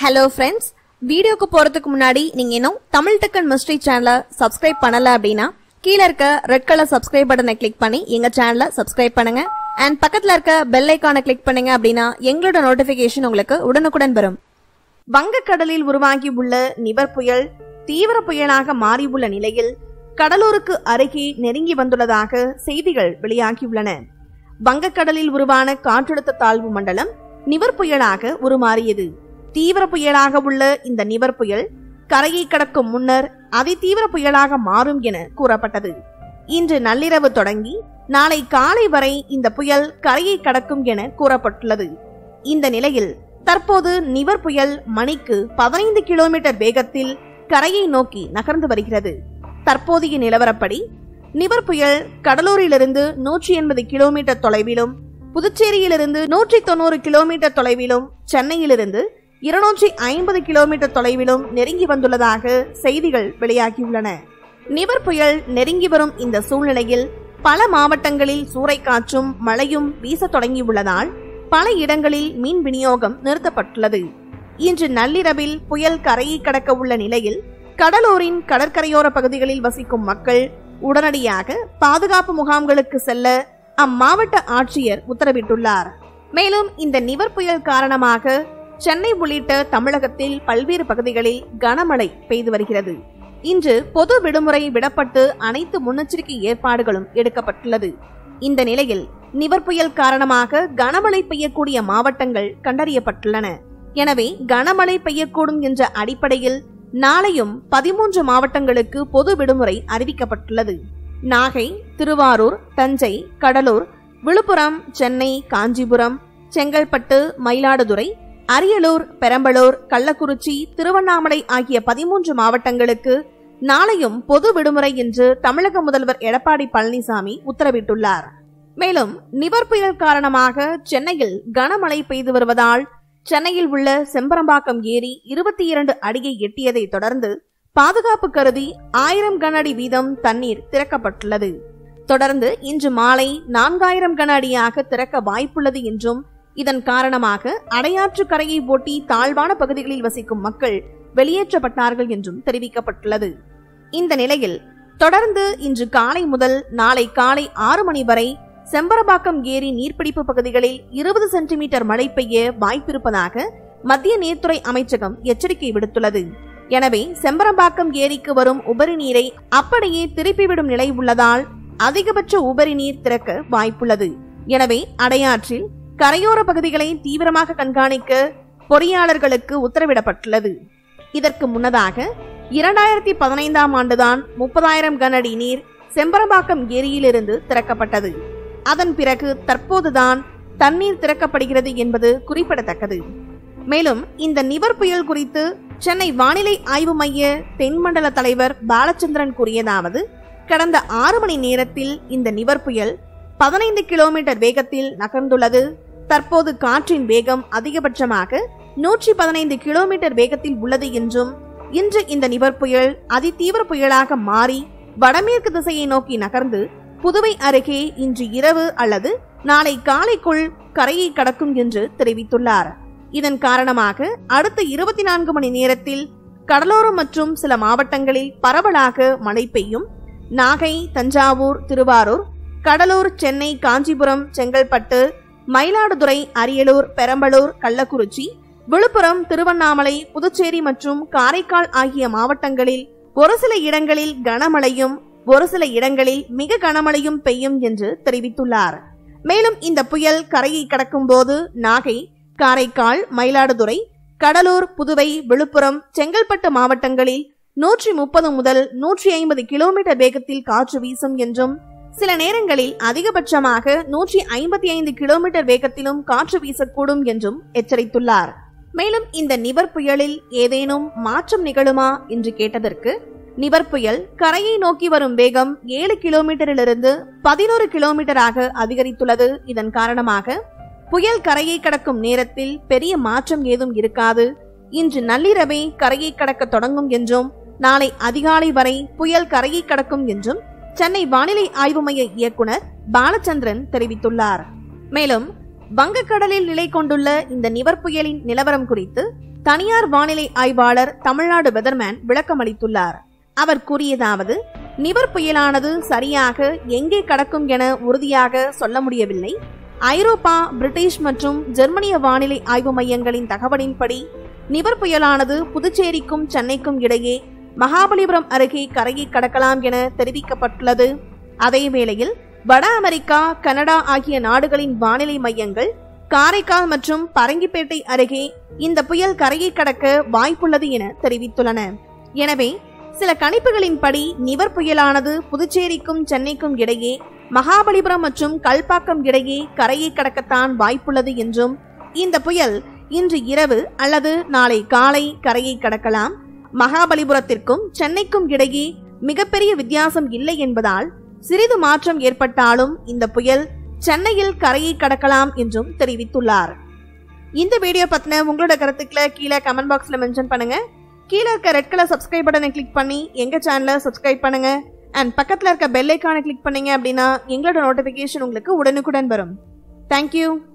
Hello friends, வீடியோக்கு போறதுக்கு முன்னாடி நீங்க இன்னும் தமிழ் டெக் அண்ட் மிஸ்ட்ரி சேனலை சப்ஸ்கிரைப் பண்ணல அப்படின்னா கீழ இருக்க ரெட் கலர் சப்ஸ்கிரைப் பட்டனை கிளிக் பண்ணி எங்க சேனலை சப்ஸ்கிரைப் பண்ணுங்க. அண்ட் பக்கத்துல இருக்க பெல் ஐகானை கிளிக் பண்ணுங்க அப்படின்னா எங்களோட நோட்டிபிகேஷன் உங்களுக்கு உடனுக்குடன் வரும். வங்கக்கடலில் உருவாகியுள்ள நிவர் புயல் தீவிர புயலாக மாறியுள்ள நிலையில் கடலூருக்கு அருகே நெருங்கி வந்துள்ளதாக செய்திகள் வெளியாகியுள்ளன. வங்கக்கடலில் உருவான காற்றழுத்த தாழ்வு மண்டலம் நிவர் புயலாக உருமாறியது. தீவிர புயலாக உள்ள இந்த நிவர் புயல் கரையை கடக்கும் முன்னர் அதிதீவிர புயலாக மாறும் என கூறப்பட்டது. இன்று நள்ளிரவு தொடங்கி நாளை காலை வரை இந்த புயல் கரையை கடக்கும் என கூறப்பட்டுள்ளது. இந்த நிலையில் தற்போது நிவர் புயல் மணிக்கு 15 கிலோமீட்டர் வேகத்தில் கரையை நோக்கி நகர்ந்து வருகிறது. தற்போதைய நிலவரப்படி நிவர் புயல் கடலூரிலிருந்து 180 கிலோமீட்டர் தொலைவிலும், புதுச்சேரியிலிருந்து 190 கிலோமீட்டர் தொலைவிலும், சென்னையிலிருந்து 250 கிலோமீட்டர் தொலைவிலும் நெருங்கி வந்துள்ளதாக செய்திகள் வெளியாகியுள்ளன. நிவர் புயல் நெருங்கி வரும் இந்த சூழ்நிலையில் பல மாவட்டங்களில் சூறைக்காற்றும் மழையும் வீச தொடங்கியுள்ளதால் பல இடங்களில் மின் விநியோகம் நிறுத்தப்பட்டுள்ளது. இன்று நள்ளிரவில் புயல் கரையை கடக்க உள்ள நிலையில் கடலூரின் கடற்கரையோர பகுதிகளில் வசிக்கும் மக்கள் உடனடியாக பாதுகாப்பு முகாம்களுக்கு செல்ல அம்மாவட்ட ஆட்சியர் உத்தரவிட்டுள்ளார். மேலும் இந்த நிவர் புயல் காரணமாக சென்னை உள்ளிட்ட தமிழகத்தில் பல்வேறு பகுதிகளில் கனமழை பெய்து வருகிறது. இன்று பொது விடுமுறை விடப்பட்டு அனைத்து முன்னெச்சரிக்கை ஏற்பாடுகளும் எடுக்கப்பட்டுள்ளது. இந்த நிலையில் நிவர் புயல் காரணமாக கனமழை பெய்யக்கூடிய மாவட்டங்கள் கண்டறியப்பட்டுள்ளன. எனவே கனமழை பெய்யக்கூடும் என்ற அடிப்படையில் நாளையும் 13 மாவட்டங்களுக்கு பொது விடுமுறை அறிவிக்கப்பட்டுள்ளது. நாகை, திருவாரூர், தஞ்சை, கடலூர், விழுப்புரம், சென்னை, காஞ்சிபுரம், செங்கல்பட்டு, மயிலாடுதுறை, அரியலூர், பெரம்பலூர், கள்ளக்குறிச்சி, திருவண்ணாமலை ஆகிய 13 மாவட்டங்களுக்கு நாளையும் பொது விடுமுறை என்று தமிழக முதல்வர் எடப்பாடி பழனிசாமி உத்தரவிட்டுள்ளார். மேலும் நிவர் புயல் காரணமாக சென்னையில் கனமழை பெய்து வருவதால் சென்னையில் உள்ள செம்பரம்பாக்கம் ஏரி 22 அடியை எட்டியதை தொடர்ந்து பாதுகாப்பு கருதி 1000 கன அடி வீதம் தண்ணீர் திறக்கப்பட்டுள்ளது. தொடர்ந்து இன்று மாலை 4000 கன அடியாக திறக்க வாய்ப்புள்ளது என்றும், இதன் காரணமாக அடையாற்று கரையை ஒட்டி தாழ்வான பகுதிகளில் வசிக்கும் மக்கள் வெளியேற்றப்பட்டார்கள் என்றும் தெரிவிக்கப்பட்டுள்ளது. இந்த நிலையில் தொடர்ந்து இன்று காலை முதல் நாளை காலை 6 மணி வரை செம்பரம்பாக்கம் ஏரி நீர்பிடிப்பு பகுதிகளில் 20 சென்டிமீட்டர் மழை பெய்ய வாய்ப்பிருப்பதாக மத்திய நீர்த்துறை அமைச்சகம் எச்சரிக்கை விடுத்துள்ளது. எனவே செம்பரம்பாக்கம் ஏரிக்கு வரும் உபரி நீரை அப்படியே திருப்பிவிடும் நிலை உள்ளதால் அதிகபட்ச உபரி நீர் திறக்க வாய்ப்புள்ளது. எனவே அடையாற்றில் கரையோர பகுதிகளை தீவிரமாக கண்காணிக்க பொறியாளர்களுக்கு உத்தரவிடப்பட்டுள்ளது. இதற்கு முன்னதாக 2015ஆம் ஆண்டுதான் 30,000 கன அடி நீர் செம்பரம்பாக்கம் ஏரியிலிருந்து திறக்கப்பட்டது. அதன் பிறகு தற்போதுதான் தண்ணீர் திறக்கப்படுகிறது என்பது குறிப்பிடத்தக்கது. மேலும் இந்த நிவர் புயல் குறித்து சென்னை வானிலை ஆய்வு மைய தென்மண்டல தலைவர் பாலச்சந்திரன் கூறியதாவது: கடந்த 6 மணி நேரத்தில் இந்த நிவர் புயல் 15 கிலோமீட்டர் வேகத்தில் நகர்ந்துள்ளது. தற்போது காற்றின் வேகம் அதிகபட்சமாக 115 கிலோமீட்டர் வேகத்தில் உள்ளது என்றும், இன்று இந்த நிவர் புயல் அதிதீவிர புயலாக மாறி வடமேற்கு திசையை நோக்கி நகர்ந்து புதுவை அருகே இன்று இரவு அல்லது நாளை காலைக்குள் கரையை கடக்கும் என்று தெரிவித்துள்ளார். இதன் காரணமாக அடுத்த 24 மணி நேரத்தில் கடலோரம் மற்றும் சில மாவட்டங்களில் பரவலாக மழை பெய்யும். நாகை, தஞ்சாவூர், திருவாரூர், கடலூர், சென்னை, காஞ்சிபுரம், செங்கல்பட்டு, மயிலாடுதுறை, அரியலூர், பெரம்பலூர், கள்ளக்குறிச்சி, விழுப்புரம், திருவண்ணாமலை, புதுச்சேரி மற்றும் காரைக்கால் ஆகிய மாவட்டங்களில் ஒரு சில இடங்களில் கனமழையும் ஒரு சில இடங்களில் மிக கனமழையும் பெய்யும் என்று தெரிவித்துள்ளார். மேலும் இந்த புயல் கரையை கடக்கும் போது நாகை, காரைக்கால், மயிலாடுதுறை, கடலூர், புதுவை, விழுப்புரம், செங்கல்பட்டு மாவட்டங்களில் 130 முதல் 150 கிலோமீட்டர் வேகத்தில் காற்று வீசும் என்றும், சில நேரங்களில் அதிகபட்சமாக 155 கிலோமீட்டர் வேகத்திலும் காற்று வீசக்கூடும் என்றும் எச்சரித்துள்ளார். மேலும் இந்த நிவர் புயலில் ஏதேனும் மாற்றம் நிகழுமா என்று கேட்டதற்கு, நிவர் புயல் கரையை நோக்கி வரும் வேகம் 7 கிலோமீட்டரிலிருந்து 11 கிலோமீட்டராக அதிகரித்துள்ளது. இதன் காரணமாக புயல் கரையை கடக்கும் நேரத்தில் பெரிய மாற்றம் ஏதும் இருக்காது. இன்று நள்ளிரவே கரையை கடக்க தொடங்கும் என்றும், நாளை அதிகாலை வரை புயல் கரையை கடக்கும் என்றும் சென்னை வானிலை ஆய்வு மைய இயக்குனர் பாலச்சந்திரன் தெரிவித்துள்ளார். மேலும் வங்கக்கடலில் நிலை கொண்டுள்ள இந்த நிவர் புயலின் நிலவரம் குறித்து தனியார் வானிலை ஆய்வாளர் தமிழ்நாடு வெதர்மேன் விளக்கமளித்துள்ளார். அவர் கூறியதாவது, நிவர் புயலானது சரியாக எங்கே கடக்கும் என உறுதியாக சொல்ல முடியவில்லை. ஐரோப்பா, பிரிட்டிஷ் மற்றும் ஜெர்மனிய வானிலை ஆய்வு மையங்களின் தகவலின்படி நிவர் புயலானது புதுச்சேரிக்கும் சென்னைக்கும் இடையே மகாபலிபுரம் அருகே கரையை கடக்கலாம் என தெரிவிக்கப்பட்டுள்ளது. அதே வேளையில் வட அமெரிக்கா, கனடா ஆகிய நாடுகளின் வானிலை மையங்கள் காரைக்கால் மற்றும் பரங்கிப்பேட்டை அருகே இந்த புயல் கரையை கடக்க வாய்ப்புள்ளது என தெரிவித்துள்ளன. எனவே சில கணிப்புகளின்படி நிவர் புயலானது புதுச்சேரிக்கும் சென்னைக்கும் இடையே மகாபலிபுரம் மற்றும் கல்பாக்கம் இடையே கரையை கடக்கத்தான் வாய்ப்புள்ளது என்றும், இந்த புயல் இன்று இரவு அல்லது நாளை காலை கரையை கடக்கலாம். மகாபலிபுரத்திற்கும் சென்னைக்கும் இடையே மிகப்பெரிய வித்தியாசம் இல்லை என்பதால் சிறிது மாற்றம் ஏற்பட்டாலும் இந்த புயல் சென்னையில் கரையை கடக்கலாம் என்றும் தெரிவித்துள்ளார். இந்த வீடியோ பத்தின உங்களோட கருத்துக்களை கீழே கமெண்ட் பாக்ஸ்ல மென்ஷன் பண்ணுங்க. கீழே இருக்க ரெட் கலர் சப்ஸ்கிரைப் பட்டனை கிளிக் பண்ணி எங்க சேனலை சப்ஸ்கிரைப் பண்ணுங்க. அண்ட் பக்கத்துல இருக்க பெல் ஐகானை கிளிக் பண்ணீங்க அப்படின்னா எங்களோட நோட்டிபிகேஷன் உங்களுக்கு உடனுக்குடன் வரும். தேங்க்யூ.